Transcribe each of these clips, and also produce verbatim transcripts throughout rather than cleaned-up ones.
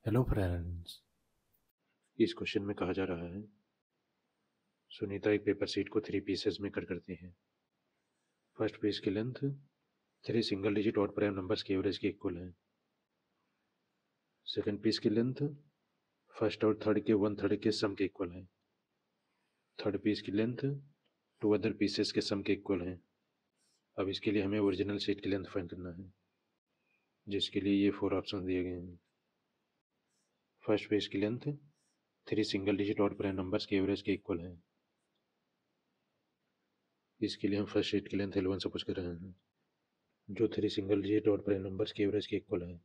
Hello friends. इस question में कहा जा रहा है, सुनीता एक पेपर शीट को थ्री पीसेस में कट करती है। फर्स्ट पीस की length three single digit odd prime numbers के एवरेज के इक्वल है। सेकंड पीस की लेंथ फर्स्ट और थर्ड के वन थर्ड के सम के इक्वल है। थर्ड पीस की लेंथ टू अदर पीसेस के सम के इक्वल है। अब इसके लिए हमें ओरिजिनल शीट की लेंथ फाइंड करना है, जिसके लिए ये फोर ऑप्शन दिए गए हैं। फर्स्ट पेज की length three single digit odd prime numbers के एवरेज के इक्वल है। इसके लिए हम फर्स्ट शीट की लेंथ एल वन सपोज कर रहे हैं, जो three single digit odd prime numbers के एवरेज के इक्वल है।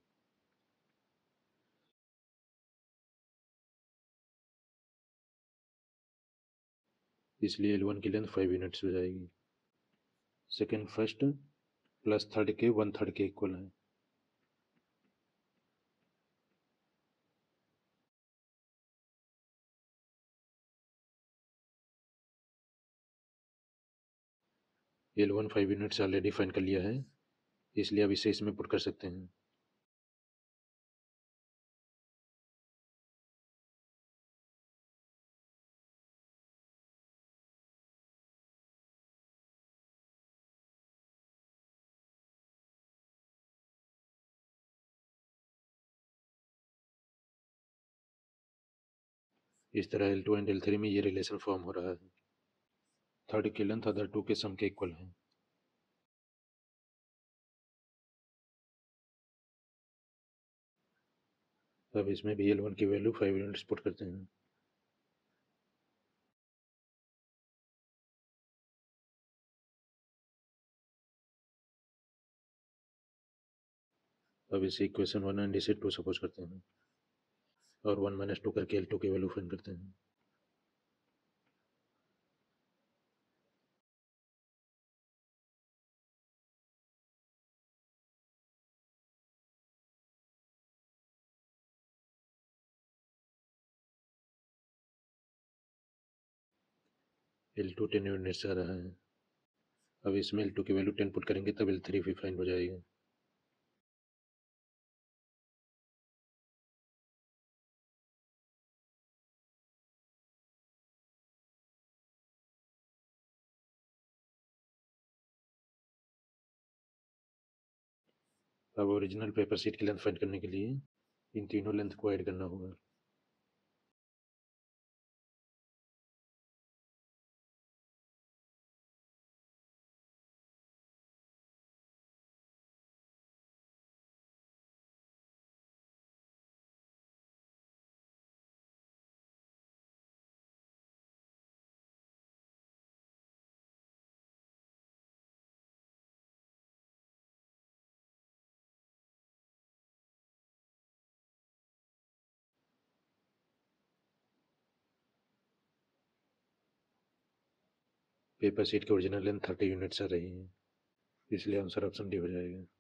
इसलिए एल वन की लेंथ फाइव यूनिट्स हो जाएगी। सेकेंड फर्स्ट प्लस थर्ड के वन थर्ड के इक्वल है। L one five units already find कर लिया है, इसलिए अब इसे इसमें पुट कर सकते हैं। इस तरह L two and L three में ये रिलेशन फॉर्म हो रहा है। थर्ड की लेंथ अदर टू के सम के इक्वल है। अब इसमें भी एल वन की वैल्यू फाइव यूनिट्स पुट करते हैं। अब इसे इक्वेशन वन एंड इसे टू सपोज करते हैं और वन माइनस टू करके एल टू की वैल्यू फाइंड करते हैं। एल टू टेन यूनिट्स आ रहा है। अब इसमें एल टू की वैल्यू टेन पुट करेंगे तब एल थ्री भी फाइंड हो जाएगी। अब ओरिजिनल पेपर शीट की लेंथ फाइंड करने के लिए इन तीनों लेंथ को ऐड करना होगा। पेपर शीट की ओरिजिनल लेंथ थर्टी यूनिट्स आ रही है, इसलिए आंसर ऑप्शन डी हो जाएगा।